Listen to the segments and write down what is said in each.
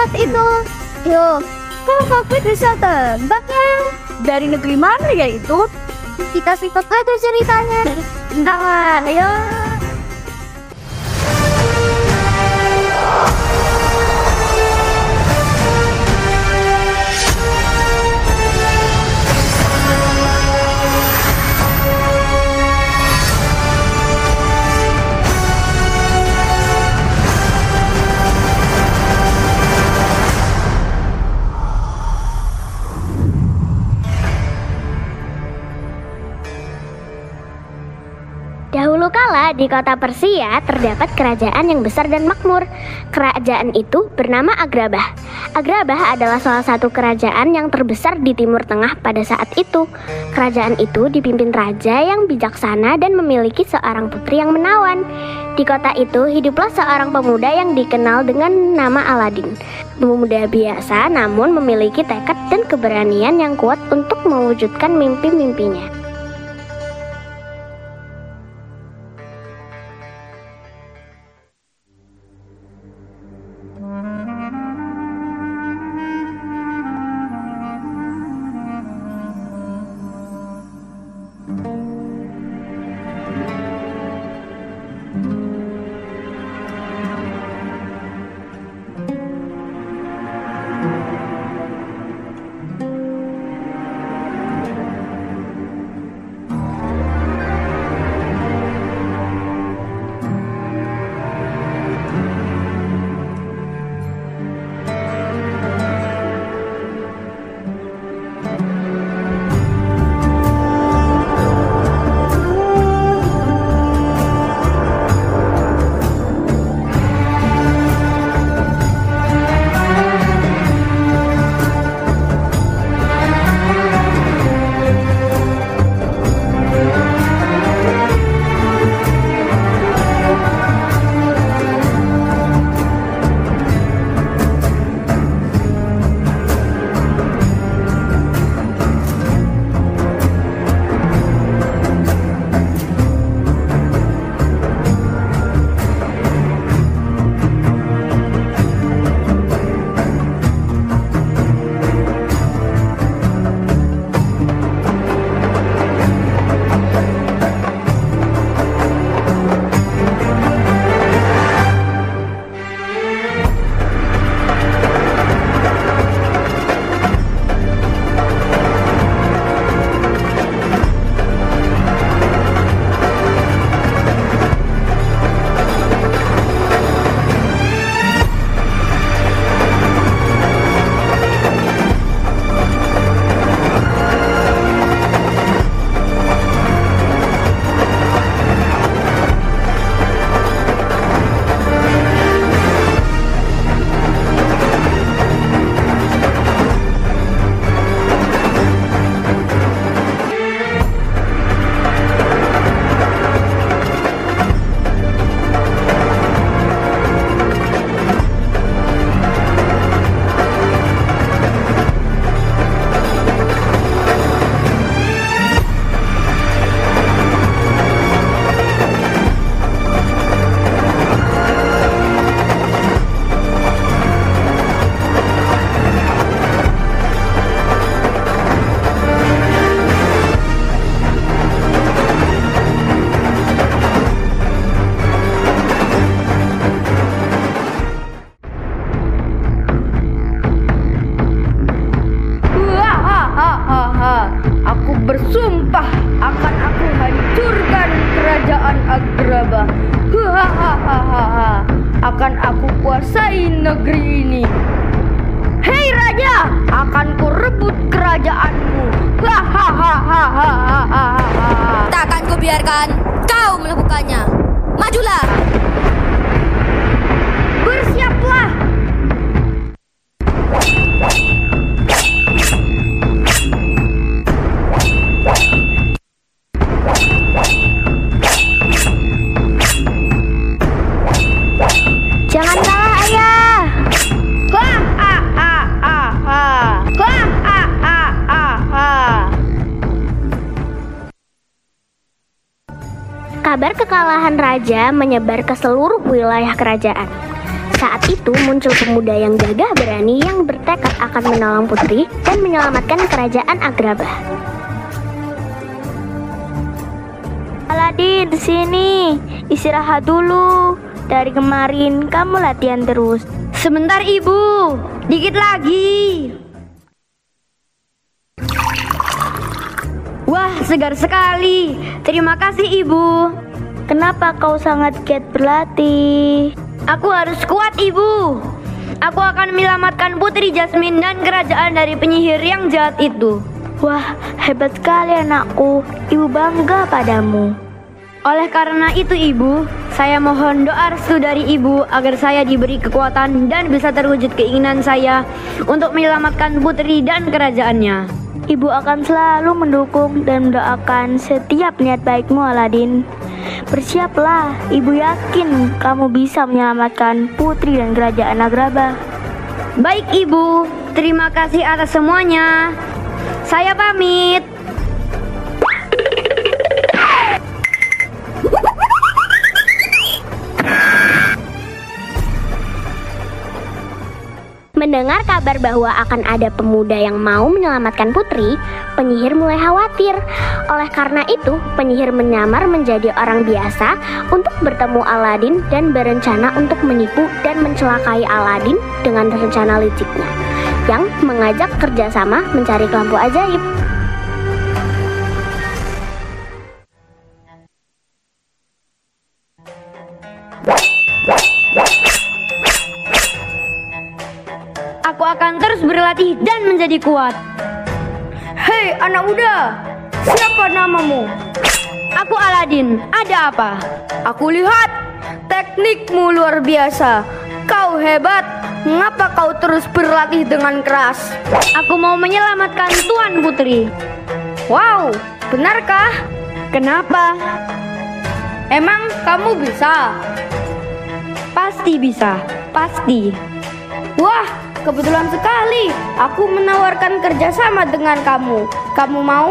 hebat itu. Yuk, kok Kokpit bisa tebak ya? Dari negeri mana ya itu? Kita simak aja ceritanya. Nah, ayo. Dahulu kala di kota Persia terdapat kerajaan yang besar dan makmur. Kerajaan itu bernama Agrabah. Agrabah adalah salah satu kerajaan yang terbesar di Timur Tengah pada saat itu. Kerajaan itu dipimpin raja yang bijaksana dan memiliki seorang putri yang menawan. Di kota itu hiduplah seorang pemuda yang dikenal dengan nama Aladin. Pemuda biasa namun memiliki tekad dan keberanian yang kuat untuk mewujudkan mimpi-mimpinya. bersumpah akan aku hancurkan kerajaan Agrabah. Hahaha, akan aku kuasai negeri ini. Hei raja, akan kurebut kerajaanmu. Hahaha. Takkan kubiarkan kau melakukannya. Majulah. Bersiaplah. Jangan kalah, ayah. Kabar kekalahan raja menyebar ke seluruh wilayah kerajaan. Saat itu muncul pemuda yang gagah berani yang bertekad akan menolong putri dan menyelamatkan kerajaan Agrabah. Aladin, sini. Istirahat dulu. Dari kemarin kamu latihan terus. Sebentar ibu, dikit lagi. Wah, segar sekali. Terima kasih ibu. Kenapa kau sangat giat berlatih? Aku harus kuat ibu. Aku akan menyelamatkan Putri Jasmine dan kerajaan dari penyihir yang jahat itu. Wah, hebat sekali anakku. Ibu bangga padamu. Oleh karena itu ibu, saya mohon doa restu dari ibu agar saya diberi kekuatan dan bisa terwujud keinginan saya untuk menyelamatkan putri dan kerajaannya. Ibu akan selalu mendukung dan mendoakan setiap niat baikmu, Aladin. Bersiaplah, ibu yakin kamu bisa menyelamatkan putri dan kerajaan Agrabah. Baik ibu, terima kasih atas semuanya. Saya pamit. Mendengar kabar bahwa akan ada pemuda yang mau menyelamatkan putri, penyihir mulai khawatir. Oleh karena itu, penyihir menyamar menjadi orang biasa untuk bertemu Aladin dan berencana untuk menipu dan mencelakai Aladin dengan rencana liciknya, yang mengajak kerjasama mencari lampu ajaib. Aku akan terus berlatih dan menjadi kuat. Hei anak muda, siapa namamu? Aku Aladin, ada apa? Aku lihat teknikmu luar biasa. Kau hebat, mengapa kau terus berlatih dengan keras? Aku mau menyelamatkan Tuan Putri. Wow, benarkah? Kenapa? Emang kamu bisa? Pasti bisa, pasti. Wah, kebetulan sekali. Aku menawarkan kerjasama dengan kamu. Kamu mau?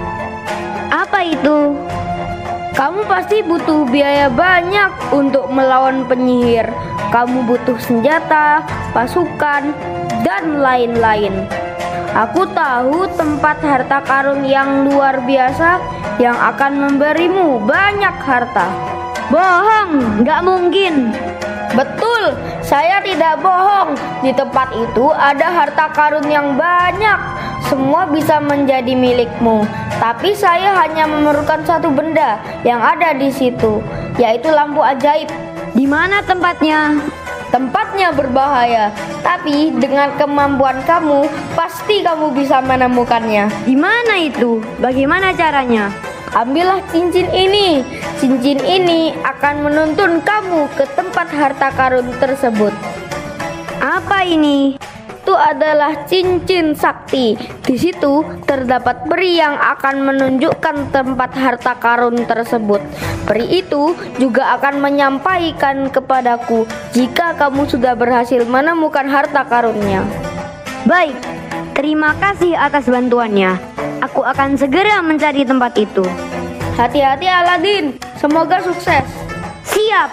Apa itu? Kamu pasti butuh biaya banyak untuk melawan penyihir. Kamu butuh senjata, pasukan, dan lain-lain. Aku tahu tempat harta karun yang luar biasa yang akan memberimu banyak harta. Bohong, nggak mungkin. Betul, saya tidak bohong. Di tempat itu ada harta karun yang banyak. Semua bisa menjadi milikmu. Tapi saya hanya memerlukan satu benda yang ada di situ, yaitu lampu ajaib. Di mana tempatnya? Tempatnya berbahaya, tapi dengan kemampuan kamu, pasti kamu bisa menemukannya. Di mana itu? Bagaimana caranya? Ambillah cincin ini. Cincin ini akan menuntun kamu ke tempat harta karun tersebut. Apa ini? Itu adalah cincin sakti. Di situ terdapat peri yang akan menunjukkan tempat harta karun tersebut. Peri itu juga akan menyampaikan kepadaku jika kamu sudah berhasil menemukan harta karunnya. Baik, terima kasih atas bantuannya. Aku akan segera mencari tempat itu. Hati-hati Aladin, semoga sukses. Siap.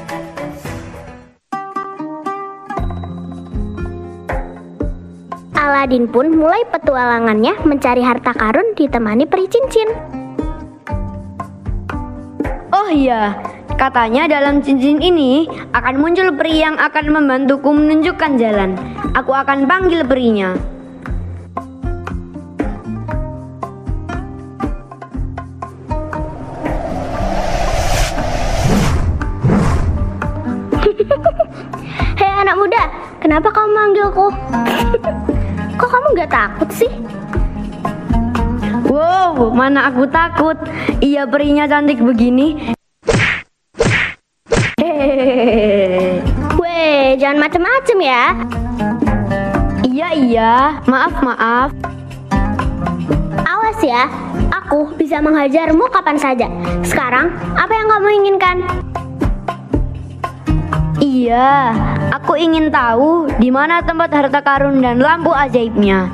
Aladin pun mulai petualangannya mencari harta karun ditemani peri cincin. Oh iya, katanya dalam cincin ini akan muncul peri yang akan membantuku menunjukkan jalan. Aku akan panggil perinya. Hei anak muda, kenapa kamu manggilku? Kok kamu gak takut sih? Wow, mana aku takut. Iya, perinya cantik begini. Hehehe. Weh, jangan macem-macem ya. Iya, maaf. Awas ya, aku bisa menghajarmu kapan saja. Sekarang, apa yang kamu inginkan? Iya, aku ingin tahu di mana tempat harta karun dan lampu ajaibnya.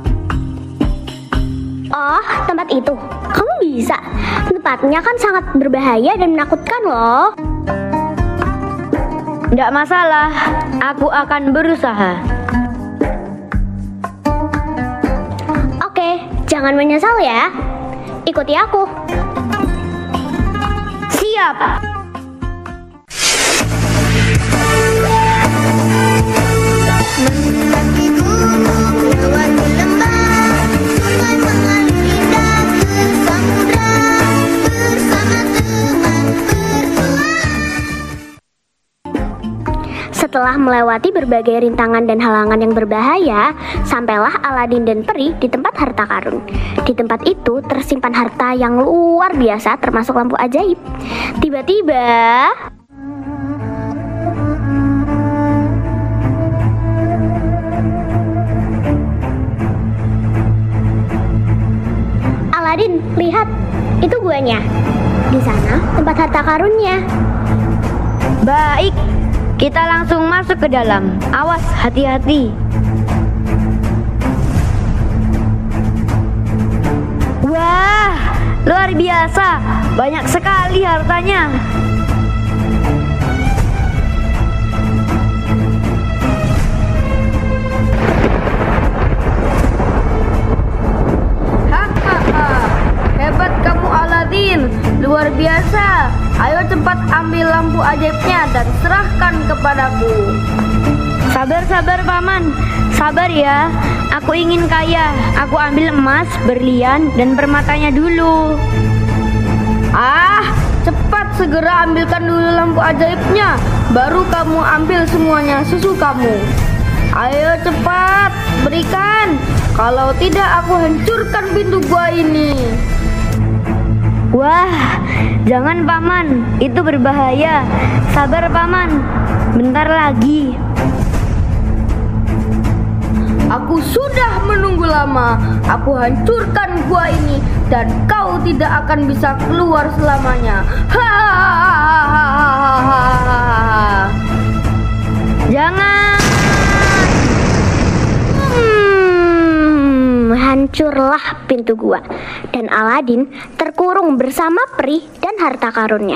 Oh, tempat itu. Kamu bisa. Tempatnya kan sangat berbahaya dan menakutkan loh. Tidak masalah, aku akan berusaha. Oke, jangan menyesal ya. Ikuti aku. Siap. Mendaki gunung, lewati lembah, sungai mengalir indah ke samudra, bersama teman bertualang. Setelah melewati berbagai rintangan dan halangan yang berbahaya, sampailah Aladin dan Peri di tempat harta karun. Di tempat itu tersimpan harta yang luar biasa termasuk lampu ajaib. Tiba-tiba Aladin, lihat, itu guanya. Di sana tempat harta karunnya. Baik, kita langsung masuk ke dalam. Awas, hati-hati. Wah, luar biasa. Banyak sekali hartanya. Hahaha, hebat kamu Aladin. Luar biasa. Ayo cepat ambil lampu ajaibnya dan serahkan kepadaku. Sabar paman, sabar ya. Aku ingin kaya. Aku ambil emas, berlian, dan permatanya dulu. Cepat segera ambilkan dulu lampu ajaibnya. Baru kamu ambil semuanya susu kamu. Ayo cepat, berikan. Kalau tidak aku hancurkan pintu gua ini. Wah, jangan paman, itu berbahaya. Sabar paman, bentar lagi. Aku sudah menunggu lama. Aku hancurkan gua ini dan kau tidak akan bisa keluar selamanya. Hahaha. Jangan. Hancurlah pintu gua dan Aladin terkurung bersama Peri dan harta karunnya.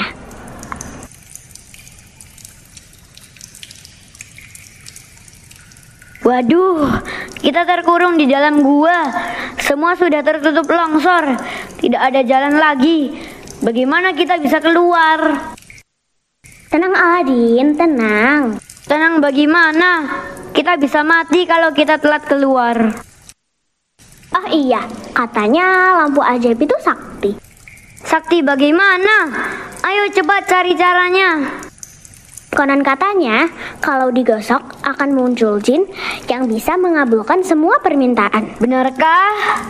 Waduh, kita terkurung di dalam gua. Semua sudah tertutup longsor. Tidak ada jalan lagi. Bagaimana kita bisa keluar? Tenang Aladin, tenang. Tenang bagaimana? Kita bisa mati kalau kita telat keluar. Oh iya, katanya lampu ajaib itu sakti. Sakti bagaimana? Ayo cepat cari caranya. Konon katanya, kalau digosok akan muncul jin yang bisa mengabulkan semua permintaan. Benarkah?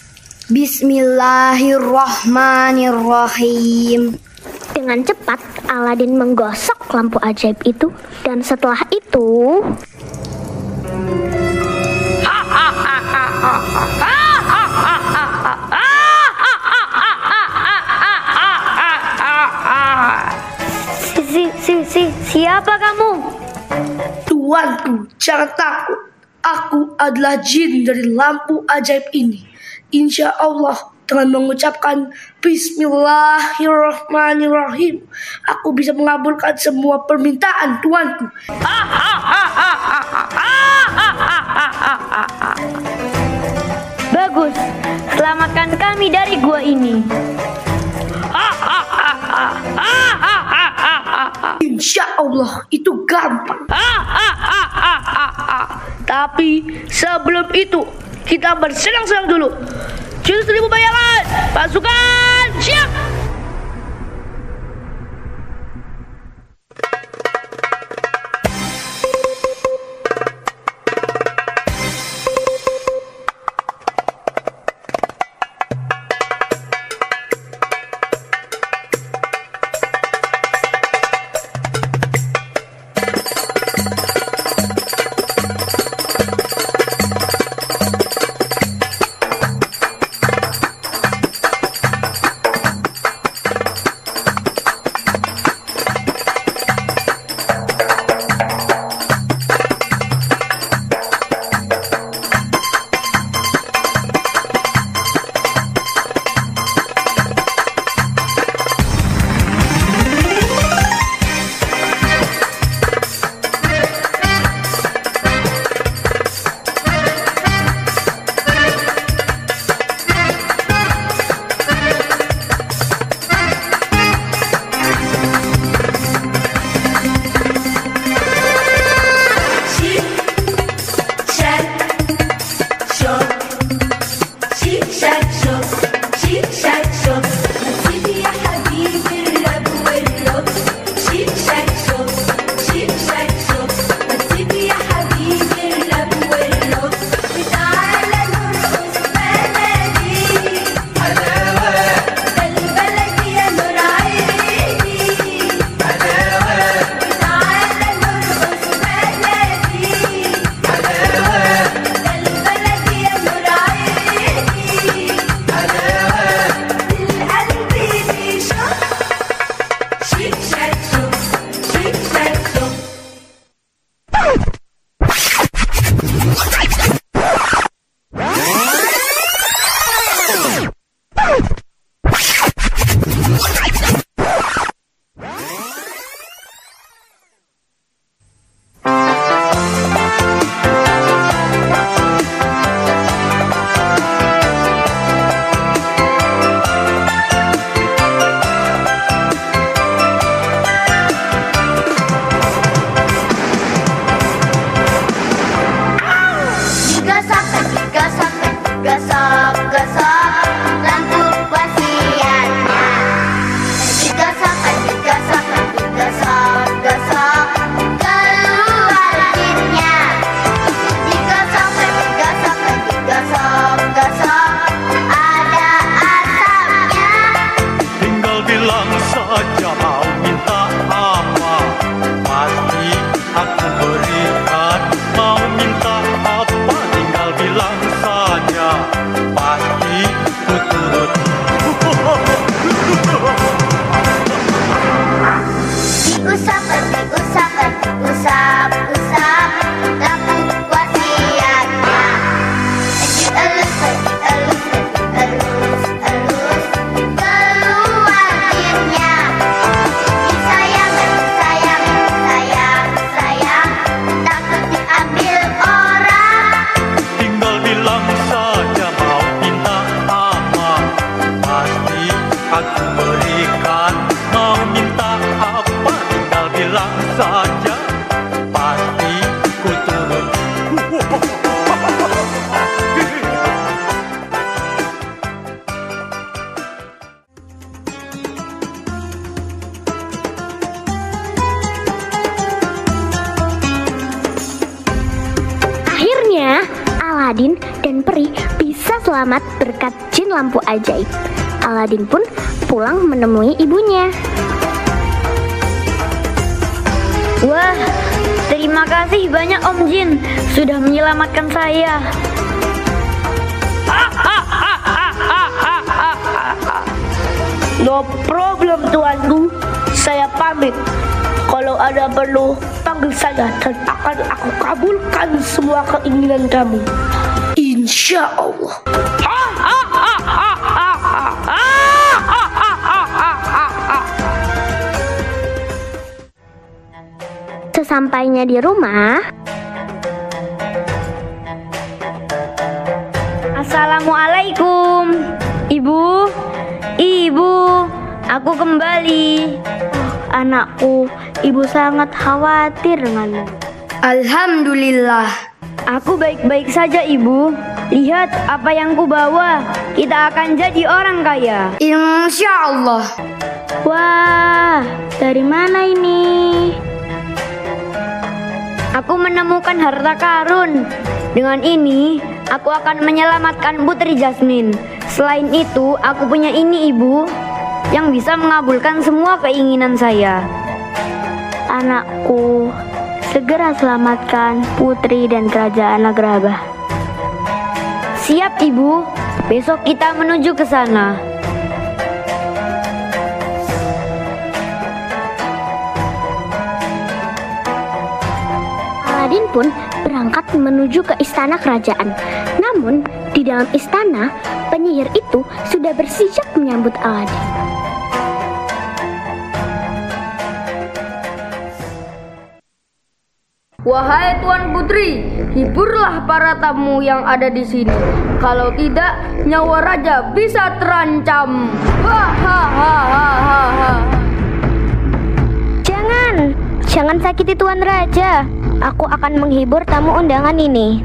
Bismillahirrahmanirrahim. Dengan cepat, Aladin menggosok lampu ajaib itu. Dan setelah itu... Siapa kamu? Tuanku, jangan takut. Aku adalah jin dari lampu ajaib ini. Insya Allah, dengan mengucapkan Bismillahirrahmanirrahim, aku bisa mengabulkan semua permintaan tuanku. Bagus, selamatkan kami dari gua ini. Insya Allah, itu gampang. Tapi sebelum itu, kita bersenang-senang dulu. Jurus 1000 bayangan, pasukan siap. Aladin dan peri bisa selamat berkat jin lampu ajaib. Aladin pun pulang menemui ibunya. Wah, terima kasih banyak Om Jin sudah menyelamatkan saya. No problem tuanku, saya pamit. Kalau ada perlu, panggil saya dan akan aku kabulkan semua keinginan kamu. Insya Allah. Sesampainya di rumah, Assalamualaikum, Ibu. Ibu, aku kembali. Anakku, ibu sangat khawatir denganmu. Alhamdulillah, aku baik-baik saja, Ibu. Lihat apa yang ku bawa. Kita akan jadi orang kaya, insya Allah. Wah, dari mana ini? Aku menemukan harta karun. Dengan ini, aku akan menyelamatkan Putri Jasmine. Selain itu, aku punya ini, Ibu, yang bisa mengabulkan semua keinginan saya. Anakku, segera selamatkan putri dan kerajaan Agrabah. Siap, Ibu. Besok kita menuju ke sana. Aladin pun berangkat menuju ke istana kerajaan. Namun, di dalam istana, penyihir itu sudah bersiap menyambut Aladin. Wahai Tuan Putri, hiburlah para tamu yang ada di sini. Kalau tidak, nyawa raja bisa terancam. Jangan sakiti Tuan Raja. Aku akan menghibur tamu undangan ini.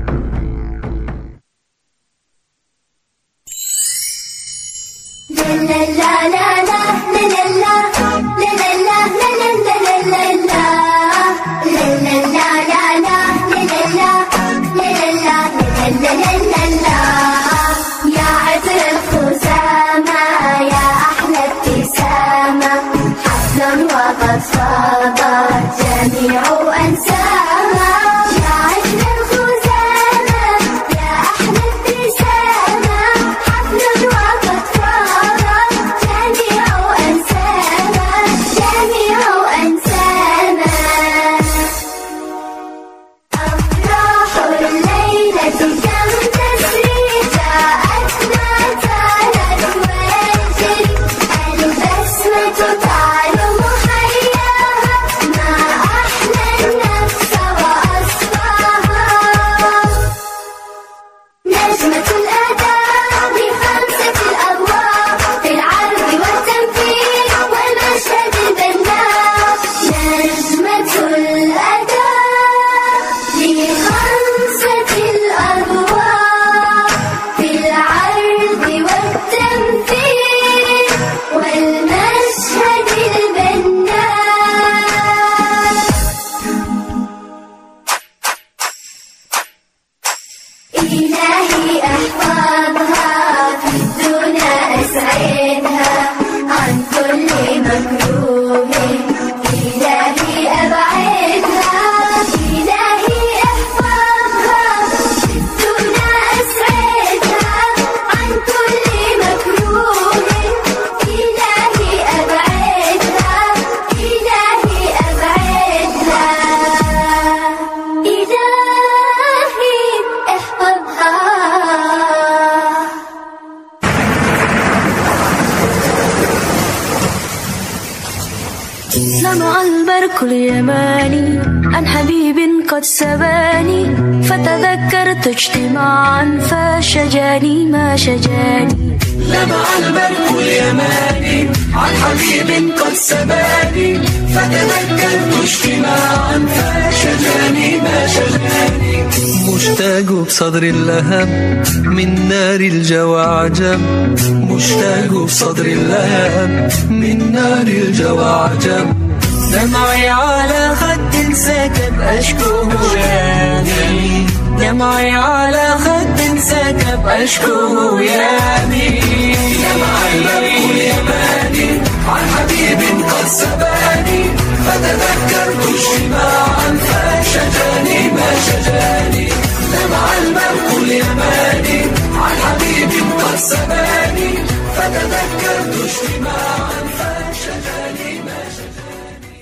لمع البرق اليماني عن حبيب قد سباني فتذكرت اجتماعا فشجاني ما شجاني لمع البرق اليماني عن حبيب قد سباني فتذكرت اجتماعا فشجاني ما شجاني مشتاق بصدر اللهب من نار الجوى عجب مشتاق بصدر اللهب من نار الجوى عجب دمعي على خد سكب أشكوه يامي دمعي على خد سكب أشكوه يامي دمع البرق اليماني عن حبيب قد سباني فتذكرت اجتماعا فشجاني ما شجاني دمع البرق اليماني عن حبيب قد سباني فتذكرت اجتماعا فشجاني ما شجاني.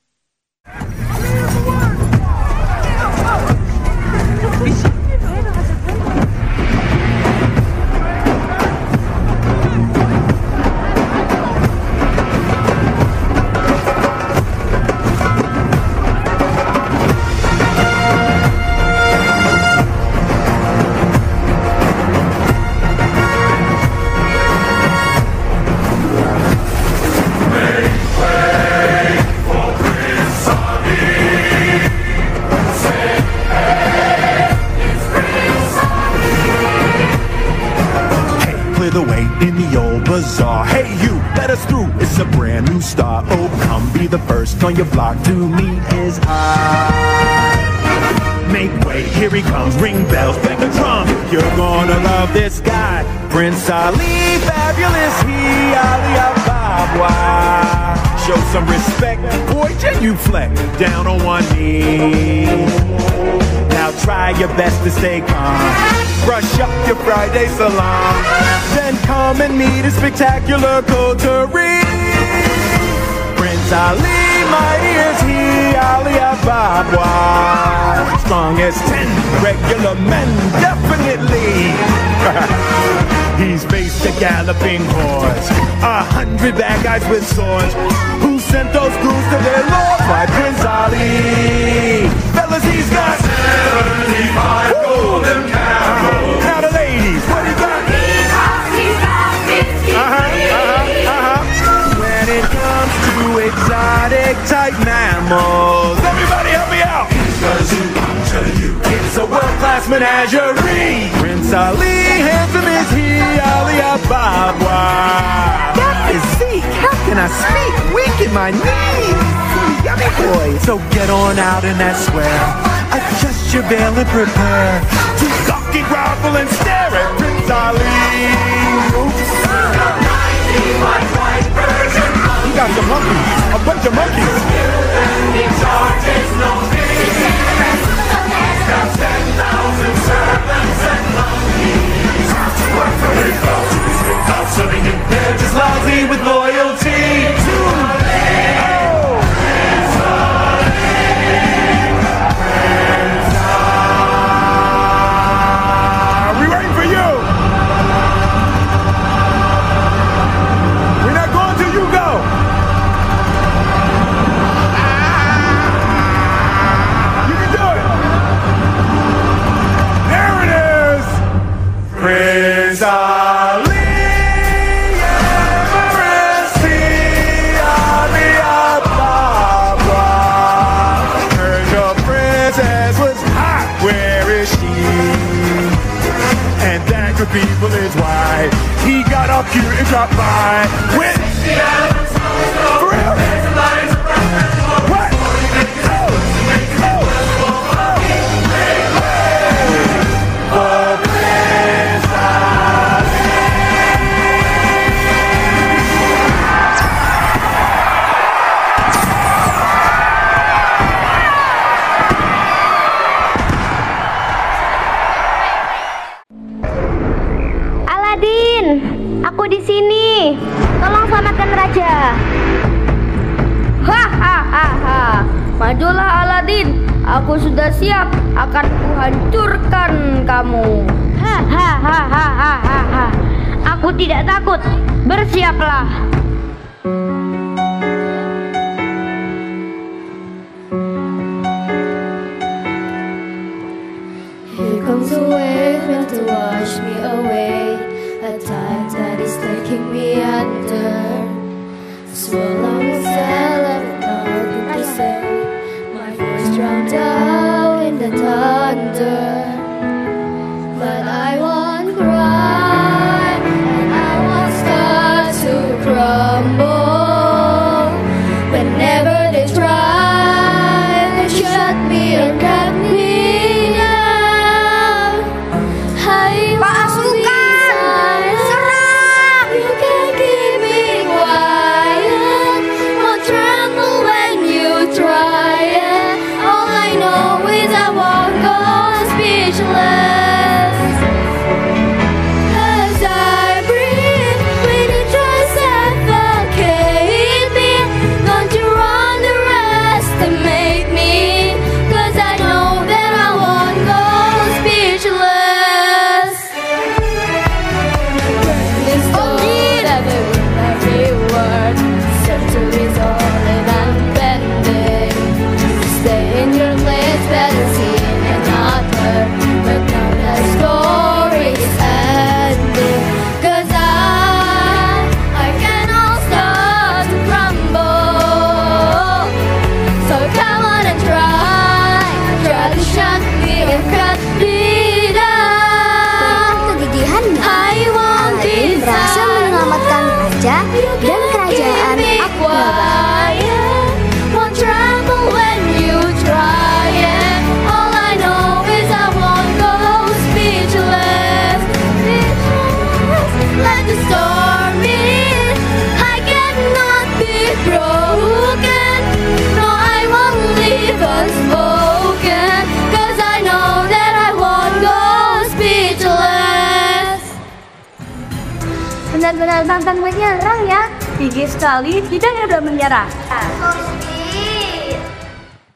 The way in the old bazaar. Hey you, let us through, it's a brand new start. Oh, come be the first on your block to meet his eye. Make way, here he comes, ring bells, bang the drum. You're gonna love this guy, Prince Ali, fabulous he, Ali Ababa. Show some respect, boy, genuflect, down on one knee. Now try your best to stay calm. Brush up your Friday salon. Then come and meet a spectacular coterie. Prince Ali, mighty as he, Ali Ababa. Strong as 10 regular men, definitely. He's faced a galloping horse, 100 bad guys with swords. Who sent those goons to their lord? By Prince Ali. Fellas, he's got 75 golden camels. Now the ladies, what he got? He's got 50. When it comes to exotic type mammals, everybody help me out. It's a world-class menagerie. Prince Ali, handsome is he, Ali Ababa. That physique, how can I speak? Weak in my knees. Yummy boy. So get on out in that square. Adjust your veil and prepare to gawk and grovel and stare at Prince Ali. You got some monkeys, a bunch of monkeys. Got 10,000 servants and monkeys. Have to work for his boss, without serving him. They're just lousy with loyalty to we waiting for you. We're not going till you go. You can do it. There it is. Prince Ali, Everest, Ali Ababa. Heard your princess was hot. Where is she? And that good people is why he got off cute and dropped by with for real? What? Aku di sini. Tolong selamatkan raja. Hahaha. Majulah Aladin. Aku sudah siap. Akan kuhancurkan kamu. Hahaha. Aku tidak takut. Bersiaplah. keep me under. Swallow myself, nothing to say. My voice drowned out in the thunder. But I won't cry, and I won't start to crumble. Whenever they try to shut me or cut me down, I won't be silent. You can keep me quiet. Won't tremble when you try it. All I know is I won't go speechless. Dan kerajaan Agrabah. Won't tremble when you try it. All I know is I won't go speechless. Let the storm in. I cannot be broken. No, I won't leave unspoken. 'Cause I know that I won't go speechless. Benar-benar pantang menyerah ya. Tinggi sekali, tidak ada menyerah.